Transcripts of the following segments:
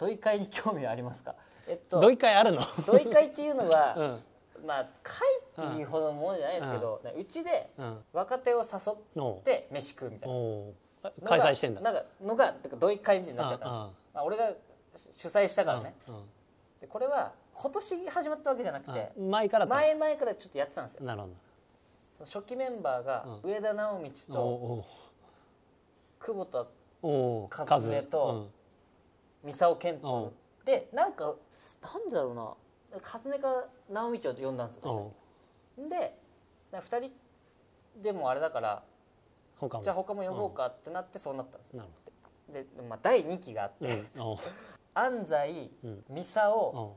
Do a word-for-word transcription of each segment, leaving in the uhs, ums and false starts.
土井会に興味はありますか？えっと土井会あるの？ 土井会っていうのは、 うん、 まあ会っていうほどのものじゃないですけど、うち、ん、で若手を誘って飯食うみたいな開催してんだ。 なんかのが土井会みたいになっちゃったんですよ。まあ、俺が主催したからね。でこれは今年始まったわけじゃなくて、 前から前々からちょっとやってたんですよ。 なるほど。 その初期メンバーが上田直道と久保田和恵と三沢健人で、なんかなんだろうな、和恵か直道を呼んだんですよ。でふたりでもあれだからじゃあ他も呼ぼうかってなってそうなったんですよ。で、まあ、だいにきがあって安西、三沢、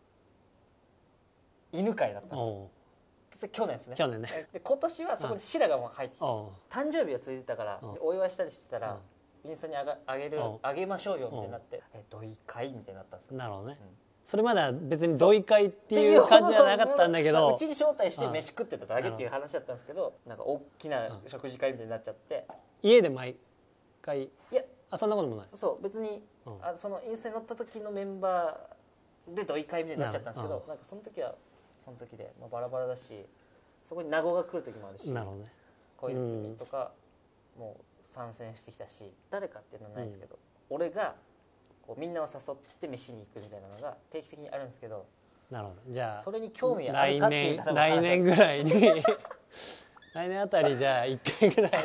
犬飼だったんですよ。去年ですね。 去年ね。 で今年はそこで白髪も入ってきて誕生日がついてたからお祝いしたりしてたらインスタにあがあげるあげましょうよみたいになってえ土井会みたいになったんですよ。 なるほどね。それまでは別に土井会っていう感じじゃなかったんだけど、 うちに招待して飯食ってただけっていう話だったんですけど、なんか大きな食事会みたいになっちゃって、 家で毎回、いやあそんなこともない。 そう別にあそのインスタに載った時のメンバーで土井会みたいになっちゃったんですけど、なんかその時はその時で、まあ、バラバラだし、そこに名護が来る時もあるし、 なるほどね。 小出君とかもう参戦してきたし、誰かっていうのはないですけど、うん、俺がこうみんなを誘って飯に行くみたいなのが定期的にあるんですけど、 なるほど。じゃあそれに興味あるかっていう来年来年ぐらいに来年あたりじゃあいっかいぐらい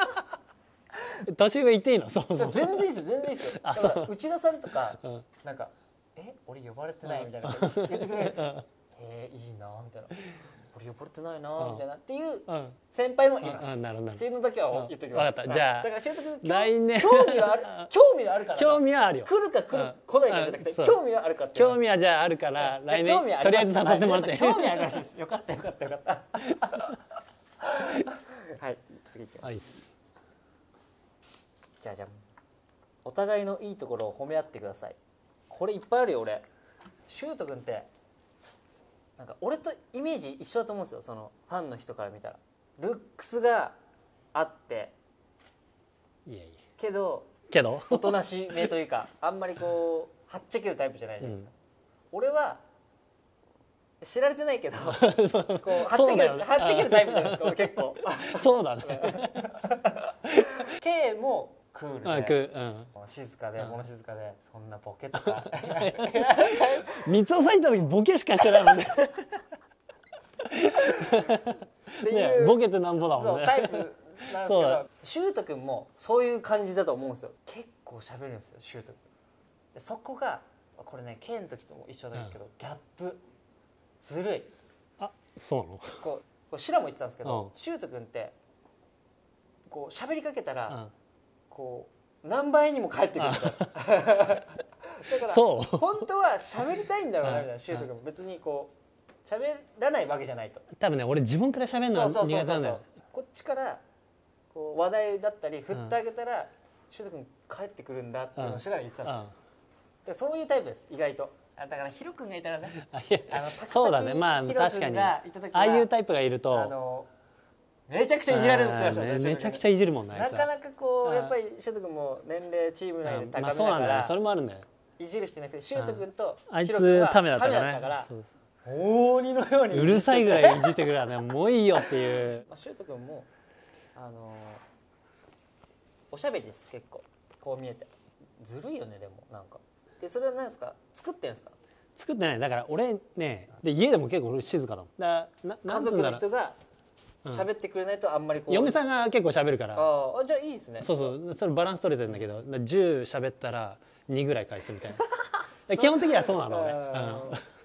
年上いていいの？そもそも全然いいですよ、全然いいですよ。だから内田さんとか、うん、なんかえ俺呼ばれてないみたいな言ってくれるんですよ。えー、いいなみたいな、俺呼ばれてないなみたいなっていう先輩もいます。っていうのだけは言っときます。 分かった。じゃあだから修斗君来年興味はある、興味はあるから。 興味はあるよ。 来るか来る来ないかじゃなくて興味はあるかって。 興味はじゃああるから来年とりあえず誘ってもらって。 興味あるらしいです。よかったよかったよかった。はい、次いきます。じゃあじゃあお互いのいいところを褒め合ってください。これいっぱいあるよ俺。修斗君ってなんか俺とイメージ一緒だと思うんですよ。そのファンの人から見たらルックスがあっていやいやけどけどおとなしめというかあんまりこうはっちゃけるタイプじゃないじゃないですか、うん、俺は知られてないけどこうはっちゃける、ね、はっちゃけるタイプじゃないですか俺結構そうだね K もクールで、 クー、 うん、静かで物静かでそんなボケとか三つ押さえた時ボケしかしてないもんねねボケてなんぼだもんね。 そうタイプなんですけど修斗君もそういう感じだと思うんですよ。結構喋るんですよ修斗君で。そこがこれね K の時とも一緒だけど、うん、ギャップずるい。 あそうなの。 こうこうシラも言ってたんですけど修斗君ってこう喋りかけたら、うん、こう何倍にも返ってくるんだだからそう本当は喋りたいんだろうなみたいな修斗君も別にこう喋らないわけじゃないと。 多分ね俺自分から喋るのは苦手なんだよ。 こっちからこう話題だったり振ってあげたら修斗君帰ってくるんだっていうのを知らない言ってたんです。でそういうタイプです意外と。だからヒロ君がいたらねあのそうだねまあ確かにああいうタイプがいるとあのめちゃくちゃいじられるって言ってましたね。 めちゃくちゃいじるもんね。 なかなかこうやっぱり修斗君も年齢チーム内で高めだから、 そうなんだよそれもあるんだよ。 いじるしてなくて修斗君とあいつためだったからね。 大鬼のようにうるさいぐらいいじってくるからねもういいよっていう。 修斗君もあのおしゃべりです結構こう見えて。ずるいよねでもなんか。でそれは何ですか作ってんですか。 作ってない。だから俺ねで家でも結構静かだもん。だな家族の人が喋ってくれないとあんまりこう、 うん、嫁さんが結構喋るから。 ああじゃあいいですね。 そうそうそれバランス取れてるんだけどじゅう喋ったらにぐらい返すみたいな基本的にはそうなの俺、うん、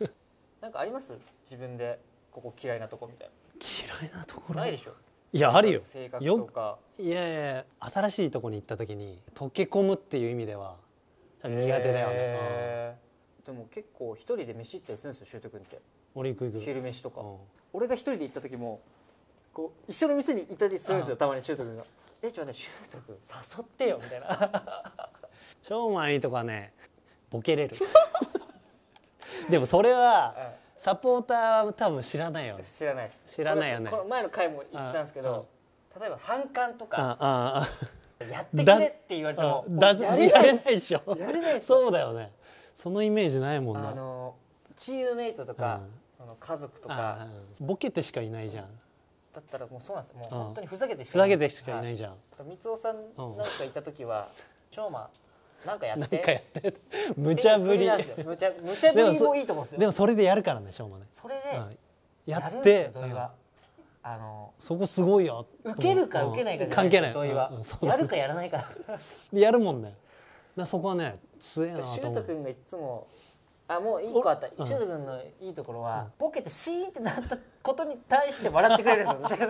なんかあります自分でここ嫌いなとこみたいな。嫌いなところないでしょ。 いやあるよ。 性格とかいやいや新しいとこに行った時に溶け込むっていう意味では苦手だよね、 えー、でも結構一人で飯行ったりするんですよ修斗君って。 俺行く行く昼飯とか、うん、俺が一人で行った時もこう一緒の店にいたりするんですよたまに修斗君が。えちょっと待って修斗君誘ってよみたいなショーマンいいとこはねボケれるでもそれはサポーターは多分知らないよね。 知らないです。 知らないよね。 この前の回も言ったんですけど例えばファンカンとかやってくれって言われてもやれないでしょ。 やれないです。 そうだよね。 そのイメージないもんな。 あのチームメイトとか、うん、その家族とか、 うん、ボケてしかいないじゃん。 だったらもうそうなんですよ。もう本当にふざけてしかいない。ふざけてしかいないじゃん。 三尾さんなんかいた時は長馬なんかやってなんかやって無茶ぶり無茶無茶ぶりもいいと思うんですよ。 でもそれでやるからね、長馬ね。 それでやって土井はあのそこすごいよ。 受けるか受けないかじゃない関係ない。 土井はやるかやらないか。 やるもんね。そこはね強えなと思う。 シュート君がいつもあもう一個あった。シュート君のいいところはボケてシーンってなったことに対して笑ってくれるんですよ。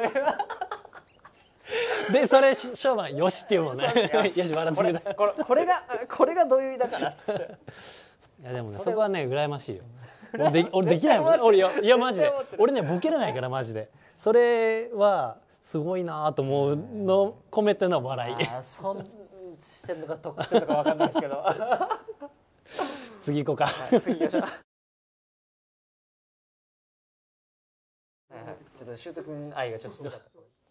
でそれしょうがよしっていうもんね。よし笑ってくれた。 これこれがこれが土井だからっつって。 いやでもねそこはね羨ましいよ。俺で俺できないもん。俺いやいやマジで俺ねボケれないからマジで。それはすごいなと思うの込めての笑い。 あそんしてんのか得してんのか分かんないですけど。 次行こうか。 次行きましょう。ちょっとシュート君愛がちょっと強かった。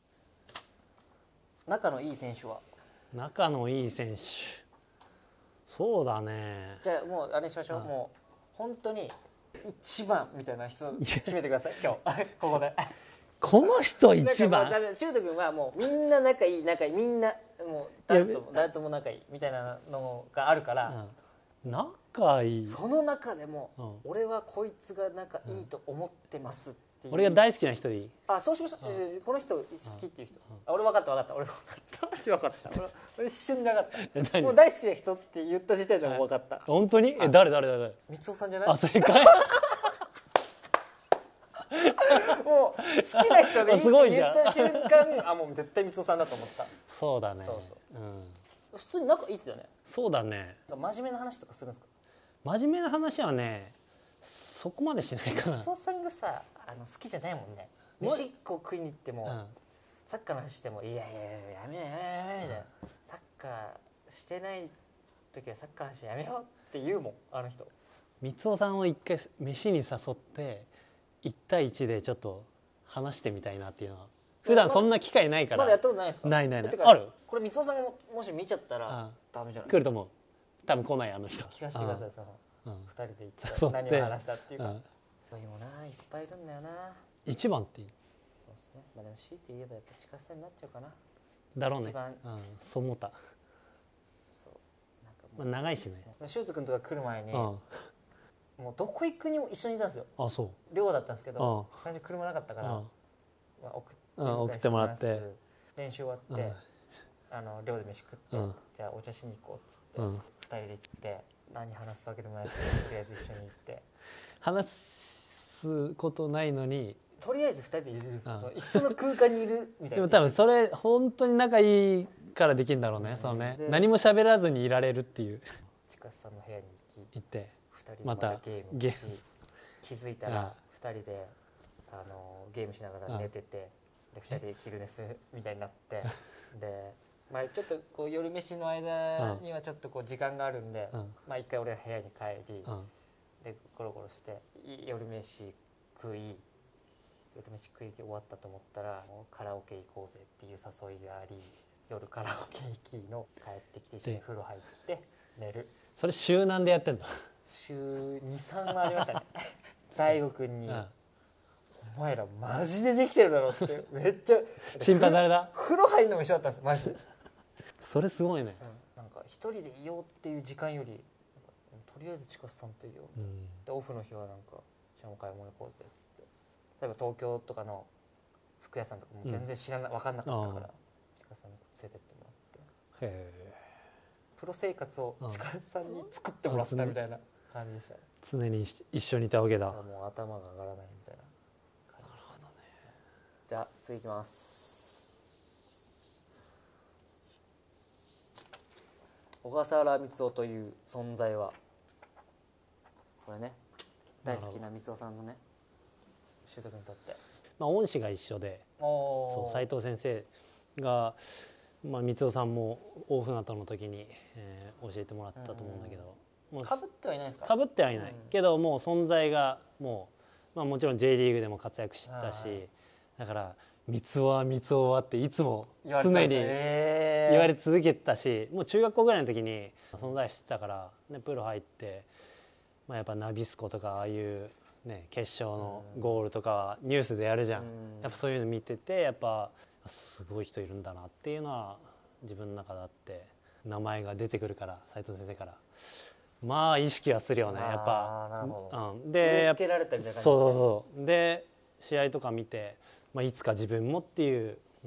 仲のいい選手は仲のいい選手そうだね。 じゃあもうあれにしましょう、はい、もう本当に一番みたいな人決めてください今日ここでこの人一番シュート君はもうみんな仲いい仲いいみんなもう誰とも誰とも仲いいみたいなのがあるから、 うん、仲いいその中でも、うん、俺はこいつが仲いいと思ってますって俺が大好きな人でいい。 あ、そうしましょう。うん、この人好きっていう人。あ、俺分かった分かった。俺分かった。私分かった。俺一瞬で分かった。もう大好きな人って言った時点でも分かった。 本当に？え、誰誰誰？ 三尾さんじゃない？ あ、正解。 もう好きな人でいいって言った瞬間、あ、もう絶対三尾さんだと思った。 そうだね。 そうそう。うん。普通に仲いいっすよね。 そうだね。 真面目な話とかするんですか？ 真面目な話はね、そこまでしないかな。 三尾さんがさ。あの好きじゃないもんね。飯こう食いに行っても、うん、サッカーの話してもいやいやいややめようやめようみたいな、サッカーしてない時はサッカーの話やめようって言うもんあの人。 三尾さんを一回飯に誘っていち対いちでちょっと話してみたいなっていうのは普段そんな機会ないから。 まだやったことないですか？ ないないない。ある？ これ三尾さんがもし見ちゃったらダメじゃない？ 来ると思う。多分来ないあの人。 聞かせてくださいそのふたりで行って何を話したっていうか。でもないっぱいいるんだよな。 一番っていい。 そうですね。まあでも強いて言えばやっぱ近さになっちゃうかな。 だろうね。 一番、 うん、そう思った。 そう。なんかもう、まあ、長いしね。 シュート君とか来る前に、うん、もうどこ行くにも一緒にいたんですよ。 あ、そう。 寮だったんですけど、うん、最初車なかったから、うん、まあ送って、 うん、送ってもらって、 練習終わって、うん、あの寮で飯食って、うん、じゃあお茶しに行こうっつって、うん、ふたりで行って、何話すわけでもないですけど、とりあえず一緒に行って。 話すことないのにとりあえずふたりでいるんですよ、一緒の空間にいるみたいな。 でも多分それ本当に仲いいからできるんだろうね、うん、そのね何も喋らずにいられるっていう。 近さんの部屋に行ってふたりでまたゲームし、ま、気づいたらふたりであのゲームしながら寝てて、でふたりで昼寝するみたいになってで、まあ、ちょっとこう夜飯の間にはちょっとこう時間があるんで、うん、まあ一回俺は部屋に帰り、うんでゴロゴロして夜飯食い夜飯食い終わったと思ったらもうカラオケ行こうぜっていう誘いがあり、夜カラオケ行きの帰ってきて一緒に風呂入って寝る。 それ週何でやってんの？ 週に、さんはありましたね。大悟くんに、うん、お前らマジでできてるだろってめっちゃ心配された。 風呂入るのも一緒だったんですマジで。 それすごいね、 うん、なんか一人でいようっていう時間よりとりあえず近瀬さんといよう、うん、でオフの日はなんかじゃあお買い物行こうぜっつって、例えば東京とかの服屋さんとかも全然知らな、うん、分かんなかったから近瀬さんに連れてってもらって、へえプロ生活を近瀬さんに作ってもらったみたいな感じでした、ね、 常に一緒にいたわけだ。 もう頭が上がらないみたいな感じ。なるほどね。じゃあ次いきます。小笠原光雄という存在はこれね大好きな光雄さんのね修斗君にとって、 まあ、恩師が一緒で、そう斉藤先生が、まあ、光雄さんも大船渡の時に、えー、教えてもらったと思うんだけど、 かぶってはいないですか？ かぶってはいない、うん、けどもう存在がもう、まあ、もちろん J リーグでも活躍してたし、だから三つは三つはっていつも常に言われ続けてたし、もう中学校ぐらいの時に存在してたから、ね、プロ入ってまあ、やっぱナビスコとかああいうね決勝のゴールとかはニュースでやるじゃん、うん、やっぱそういうの見ててやっぱすごい人いるんだなっていうのは自分の中であって、名前が出てくるから斉藤先生からまあ意識はするよねやっぱ。 なるほど、 うん、でつけられたみたいな感じですね。 そうそうそうで試合とか見て、まあ、いつか自分もっていう、うん、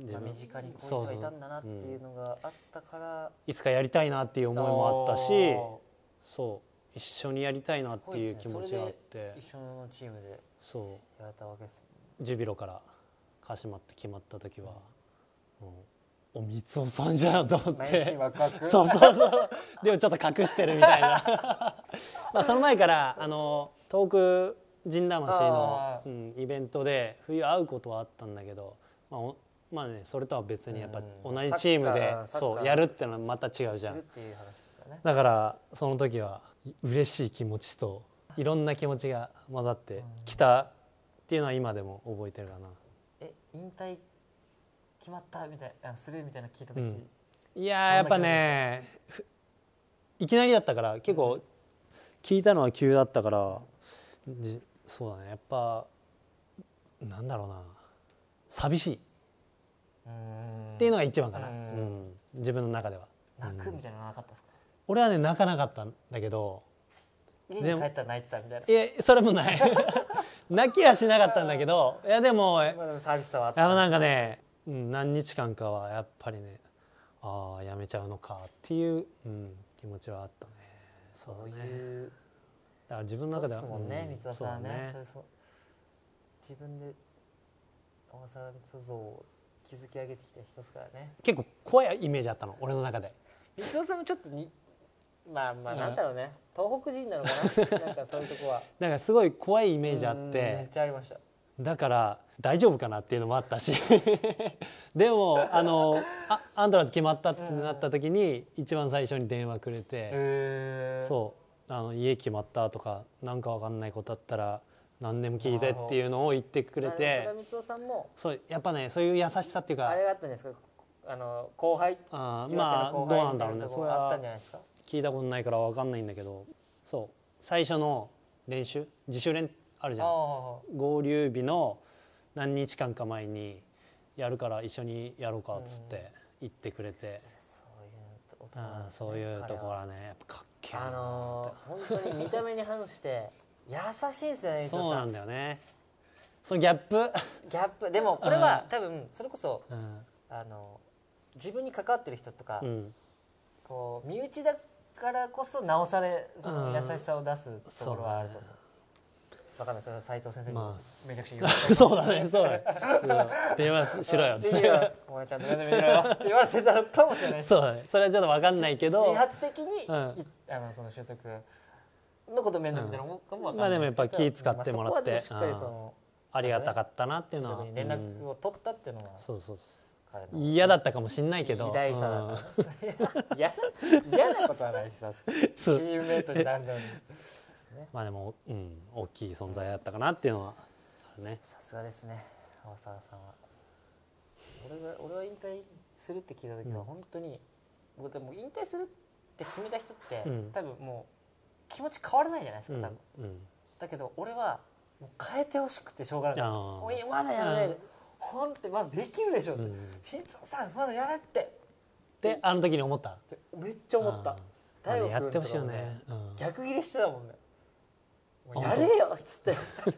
自分身近にこういう人がいたんだなっていうのがあったから、うん、 いつかやりたいなっていう思いもあったし、そう一緒にやりたいなっていう気持ちがあって、 ね、一緒のチームでやれたわけですもん。ジュビロから鹿島って決まった時は、うんうん、お三尾さんじゃんと思って、そうそうそうでもちょっと隠してるみたいなまあその前からあの東北陣魂の、うん、イベントで冬会うことはあったんだけど、まあまあね、それとは別にやっぱ同じチームでそうやるっていうのはまた違うじゃん。だからその時は嬉しい気持ちといろんな気持ちが混ざってきたっていうのは今でも覚えてるかな。 え引退決まったみたいなするみたいな聞いた時、うん、 いややっぱねいきなりだったから結構聞いたのは急だったから、じそうだねやっぱなんだろうな寂しいっていうのが一番かな、うん、自分の中では。 泣くみたいなのなかったですか？ 俺はね泣かなかったんだけど、 家に帰ったら泣いてたみたいな。 いやそれもない泣きはしなかったんだけど、いやでも、まあ、でも寂しさはあった。 なんかね、うん、何日間かはやっぱりねああやめちゃうのかっていう、うん、気持ちはあったね。 そういうだから自分の中ではそうですもんね、三尾さんはね、 ねそうそう自分で小笠原三尾像を築き上げてきた人ですからね。 結構怖いイメージあったの俺の中で。 三尾さんもちょっとにまあまあなんだろうね、うん、東北人なのかななんかそういうとこはなんかすごい怖いイメージあってめっちゃありました。 だから大丈夫かなっていうのもあったしでもあのあアントラーズ決まったってなった時に一番最初に電話くれて、そうあの家決まったとかなんか分かんないことあったら何でも聞いてっていうのを言ってくれて、 三尾さんもそうやっぱねそういう優しさっていうかあれがあったんですか、あの後輩あまあどうなんだろうね、それは聞いたことないから分かんないんだけど、そう最初の練習自主練あるじゃん、合流日の何日間か前にやるから一緒にやろうかっつって言ってくれて、そういうところはねやっぱかっけえな。 あのー、本当に見た目に反して優しいんですよね。 そうなんだよね、そのギャップギャップでもこれは多分それこそ、うん、あの自分に関わってる人とか、うん、こう身内だからこそなおされその優しさを出すところはあると思う。分かんない、それは斉藤先生にめちゃくちゃ言われて、 そうだねそうだね電話しろよっつってお前ちゃんと呼んでみろよって言われてたのかもしれないです。 そうだね、それはちょっと分かんないけど自発的に、うん、あのその習得のこと面倒みたいなもんかも分かんない、 まあでもやっぱ気使ってもらって、まあ、そこはしっかりそのありがたかったなっていうのは連絡を取ったっていうのは、うん、 そうそう嫌だったかもしんないけど偉大さだから嫌なことはないしさチームメートになるのにまあでも、うん、大きい存在だったかなっていうのはあるね。 さすがですね青沢さんは。俺が俺は引退するって聞いた時は本当に、うん、僕でも引退するって決めた人って、うん、多分もう気持ち変わらないじゃないですか多分、うんうん、だけど俺はもう変えてほしくてしょうがない。もうまだやらないでほんってまだできるでしょって、三尾さんまだやれってであの時に思った。 めっちゃ思った。 大悟君とかもね、やってほしいよね、うん、 逆ギレしてたもんね。やれよっつって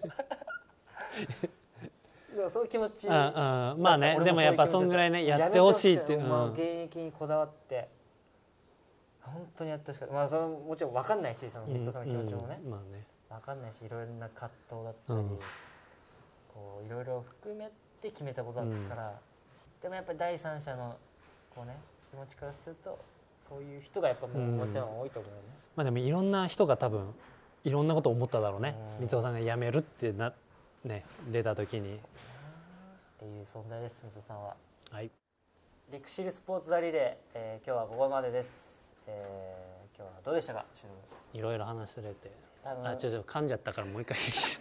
でもそういう気持ち、うんうん、 まあねでもやっぱそんぐらいねやってほしいっていう、 まあ、現役にこだわって本当にやってほしかった。まあそれももちろん分かんないしその三尾さんの気持ちもね、うんうんまあね、分かんないしいろいろな葛藤だったり、うん、こういろいろ含めて決めたことだったから、うん、でもやっぱり第三者のこうね気持ちからするとそういう人がやっぱもうもちろん多いと思うよね、うん、 まあでもいろんな人が多分いろんなことを思っただろうね、うん、三尾さんが辞めるってな、ね、出た時にっていう存在です三尾さんは。 はい、 リクシルスポーツザリレー、えー、今日はここまでです、えー、今日はどうでしたか。 いろいろ話してれてあちょっと噛んじゃったからもう一回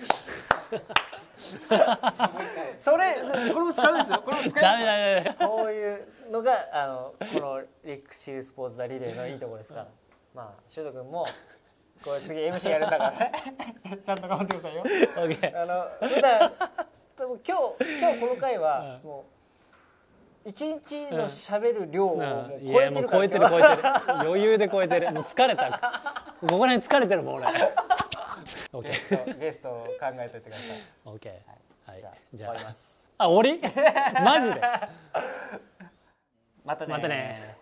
それこれも使うんですよこれも使うんですよダメダメこういうのがあのこのリクシルスポーツザリレーのいいところですからまあ修斗君もこれ次 エムシー やるんだからねちゃんと頑張ってくださいよ。 OK あの普段多分今日今日この回はもう一日の喋る量をもう超えてるから、 超えてる超えてる余裕で超えてる。もう疲れたここら辺疲れてるもん俺ゲストゲストを考えておいてください。 OK、はい、 じゃあ終わります。 あ終わりマジでまたね。 またね。